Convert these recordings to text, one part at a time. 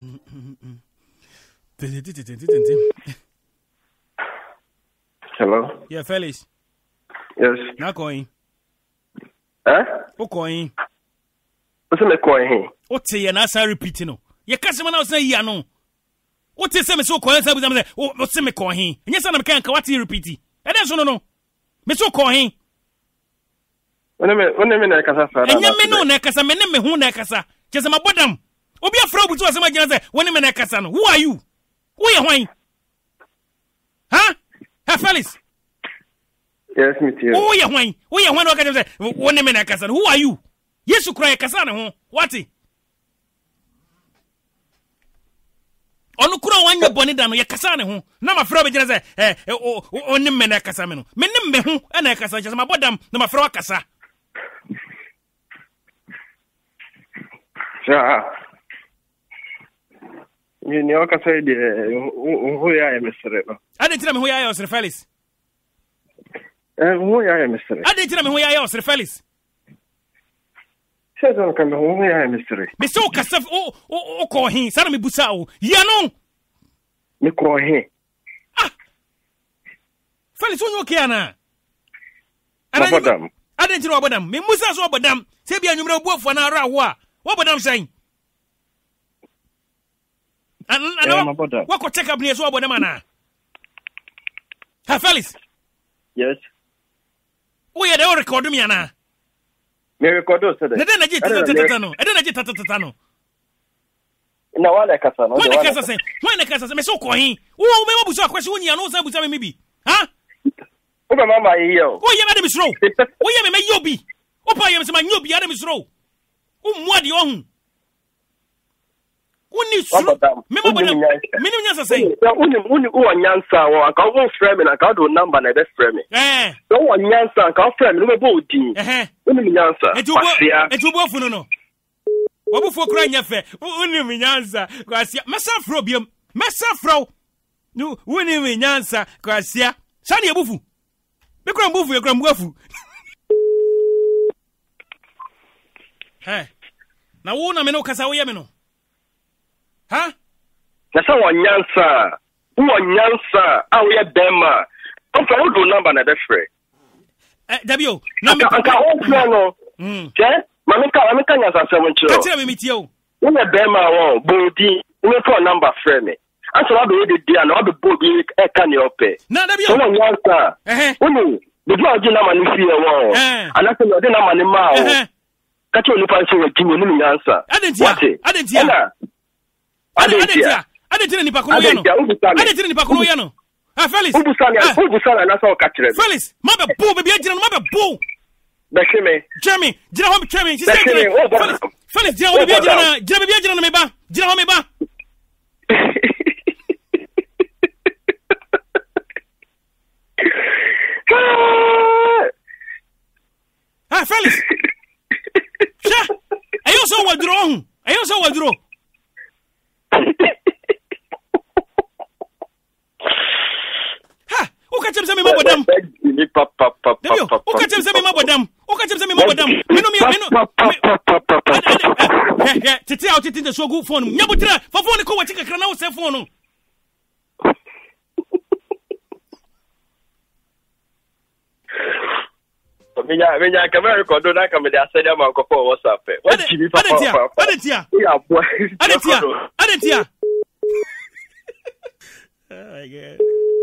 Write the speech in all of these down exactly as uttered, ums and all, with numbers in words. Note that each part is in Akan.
Hello? Yeah, Felix. Yes. Now going. Eh? Who going? What's the coin? What's the answer repeating? No. Your customer now say ya no. What is so coin? Oh, what's the coin? Yes, I'm can't what you repeat. And that's no no. Me so coin. When I when I mean I can say. And you me no nekasa me me hu nekasa. Just my bottom. Obi afro butu asema gina say when me nekasa no. Who are you? Who you why? Huh? Hey Felix. Yes, me too. Who you why? Who you why no ka say when me nekasa no. Who are you? Yesu kura kasa no ho. What? Onu kura wanye boni da no ye kasa ne ho. Na ma fro be gina say eh oni me nekasa me no. Me nim me ho e na kasa just my bottom na ma fro kasa. Ja. You know, I say the who I am, Mister I didn't tell me who I am, Sir Felix. Who I am, Mister I didn't tell me who I am, Sir Felix. Says on come who I am, Mister Mister Casaf, oh, oh, oh, call him, Sarami Busao. Yano, me call him. Ah, Felix, who you can? I didn't know about them. Me Musa so about them. Say be a number work for an hour. What about them saying? And what could take up near so about them, Anna? Ha, Felix. Yes. We had all record me, Anna. Me record us today. Then I get Tatano. I don't get Tatano. No, what I can say. When the Casa say, when the Casa say, so call him. Oh, maybe was a question when you know something, maybe. Huh? Oh, Mamma, yo. Oh, you Adam is row. Oh, you may you be. Oh, I am some new be Adam is row. Oh, what you own? Uni suru. Memo bana. Menu nyasa say. Uni uni o nyansa wo aka wo frame na ka do number na be frame. Eh. So wo nyansa ka frame no be bo din. Eh. Uni nyansa. Etubo etubo fu no no. Wo bu fo kra nyafe. Uni nyansa kwasia. Mesa fro biam. Mesa fro. No uni nyansa kwasia. Sani ebufu. Be kra mbufu e kra mbufu. Eh. Na wo na me no kasa wo ye me no. Huh? That's how one yansa. Who one yansa? How we bema? Don't follow the number na be free. Eh, W. Na me. Anka o free no. Hmm. Je? Mami ka, mami ka yansa seven chiro. Ka tell me meet you. Who we bema wo bodi. Who phone number free me. Anso wa be we dey na wa be bodi e ka ni ope. Na W. So one yansa. Eh. Unu, the do agi na mani fie wo. Eh. Anase no dey na mani ma wo. Eh. Ka tell ni pa so we gimi ni yansa. Adentia. Adentia. Adentia. Adentia ni pa kuno yano. Adentia ni pa kuno yano. Ah, Felix. Ubusana, ubusana na so ka kire. Felix, ma be boo, be agina, ma be boo. Be sheme. Jeremy, jira ho be Jeremy. She said Felix. Felix, jira ho be agina na, jira be agina na me ba. Jira ho me ba. Ah, Felix. Sha. Ayo so wadro. Ayo so wadro. Ha, o ka tell me ma bodam. Ni papa papa papa. O ka tell me ma bodam. O ka tell me ma bodam. Me no me me no. Eh eh, tete out tete so go phone. Nyabutra, fa phone ko wati kakra na wo se phone no. Menya menya kamera record na kamera asede ma ko for WhatsApp. What chibi papa papa. Adentia. Yeah boy. Adentia. Adentia. Oh my God.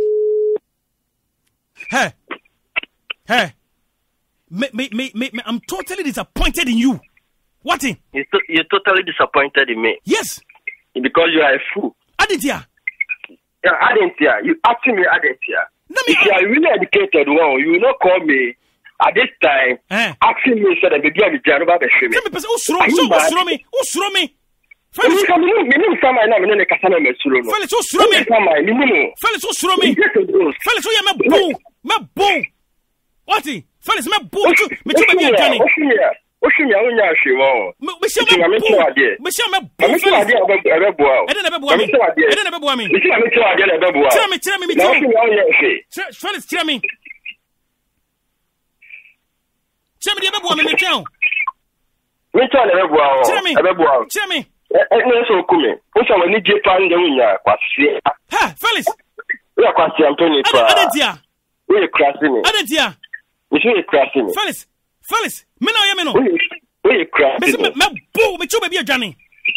Hey. Hey. Me, me, me, me, me, I'm totally disappointed in you. What in? You're, to- you're totally disappointed in me. Yes. Because you are a fool. Adentia. Yeah, Adentia. You asking me Adentia. No, me, if you are really educated one, you will not call me at this time eh. asking me said that baby I'm the about the shame. Tell me, person, who throw me? Who throw me? Who throw me? Felix, me me some I know me no kasa na me suro no. Felix, who throw me? Me me Felix, who throw me? Felix, who you me boo? Me boo. What? Felix, me boo. Me too me Johnny. Oshimi awunya ahwewo. Me se me boo. Me se me boo. Me se ade ebebo a. E dey na bebo me. E dey na bebo me. Me se me tell ade na ebebo a. Tell me, tell me, me tell me. Felix, tell me. Tell me the ebebo me me tell. Me tell na ebebo a. Tell me. Ebebo a. Tell me. Eh, so come. What's our need Japan the winner? Quasia. Ha, Felix. We are Quasia Anthony. Adentia. We are crashing. Adentia. We are crashing. Felix. Felix. Me no ye me no. We are crashing. Me me bo me chuba bi adwane.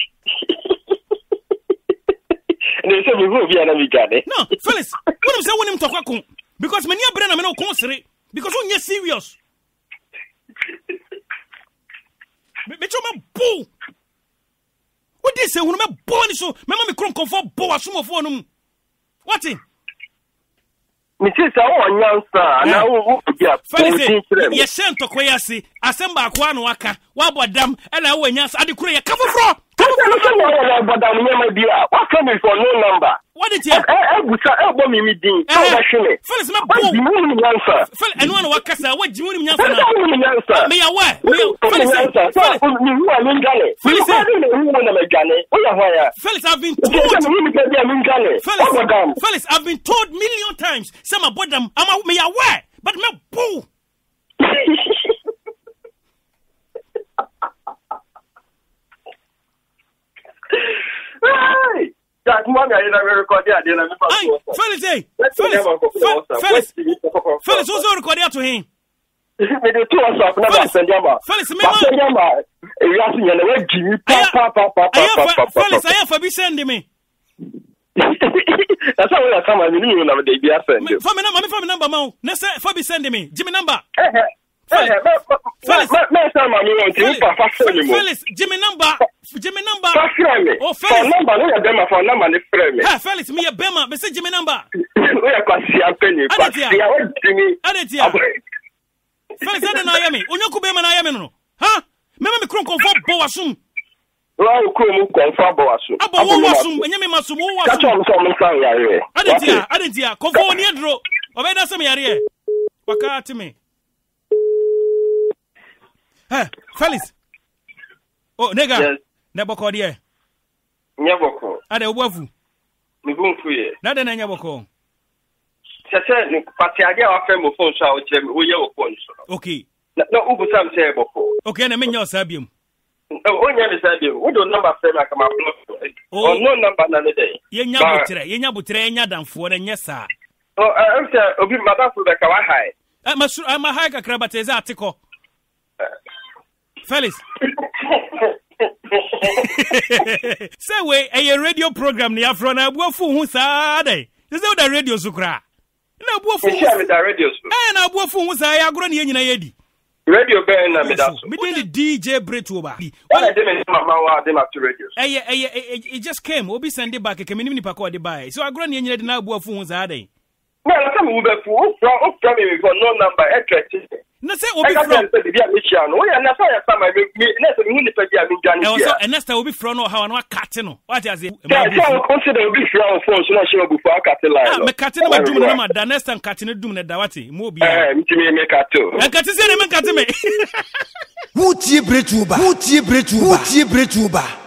They say we will be an amigane. No, Felix. What am say when him talk akon because me ni abre na me no konsere because on you serious. Me chuba bo. What they say when me bo ni so me ma me kron comfort bo asomofo no mu. What thing? Me say say won yansa na wo bi a. Felix, ye shen to kweyasi asemba akwa no aka wa bodam e na wo yansa ade kuro ye kafofro. What can we for no number? What did you? I bought me meeting. Felix, my boy. Felix, and one worker, what you want me to answer? May I wear? Felix, Felix, I've been told. Felix, Felix, I've been told million times. Some about them, I'm out. May I wear? But my boo. Hey, that money I never recorded. I didn't remember. Felix, hey, Felix, Felix, Felix, who's the recorder to him? Me the two of us never send them out. Felix, me send them out. You ask me, I will give you papa, papa, papa. Felix, I have for be sending me. That's how we are coming. You know, now they be sending. For me, number, for me number, man. Next, for be sending me. Jimmy number. Felix, Felix, Felix, Jimmy number, Jimmy number. Oh, Felix, for number, no Bema for number, no frame. Ha, Felix, me a Bema, me say Jimmy number. We are Quasia Penny. Adetia, Adetia. Felix, I don't know me. Unyoku Bema na yame no. Ha? Me me kron confirm Boasum. Well, kron confirm Boasum. Abo Boasum, enyame masum wo That's all some say yare. Adetia, Adetia, confirm ni edro. Obeda se me yare. Wakati me. Hey, Felix. Oh, nigga. Yes. Neboko die. Nyaboko. Ade obuafu. Mibunfu ye. Na de na nyaboko. Sese ni pati age wa fe mo phone so a o kire wo ye wo phone so. Okay. Na na ubu sam say boko. Okay, na menya osabiem. O nya me sabiem. Wo do number frame aka ma block. Oh, no number na ne dey. Ye nya botre, ye nya botre, ye nya danfo na nya sa. Oh, I say obi madafu be ka wa high. Eh, ma suru ma high kakra bateza atiko. Felix. Say we a radio program ni afro na abuafu hu saa dey. This is the radio sukra. Na abuafu. We share with the radio. Eh na abuafu hu saa ya agro na nyina yedi. Radio ben na me da so. Me dey D J BRETUOBA. When I dey me mama wa dey up to radio. Eh eh it just came. Obi send back ke me ni pa ko dey buy. So agro na nyina dey na abuafu hu saa dey. No, na come we be fu. From from me for no number address. Na say obi from no ya na say ya sama me na say me hu ni pa dia me gane dia. Eh so ena say obi from no how na cut no. What is it? Yeah, so consider obi from phone so na show before cut line. Ah, me cut no ma dum na ma da next time cut no dum na da wati. Mo obi. Eh, me me me cut to. Eh cut say me cut me. Who tie BRETUOBA? Who tie BRETUOBA? Who tie BRETUOBA?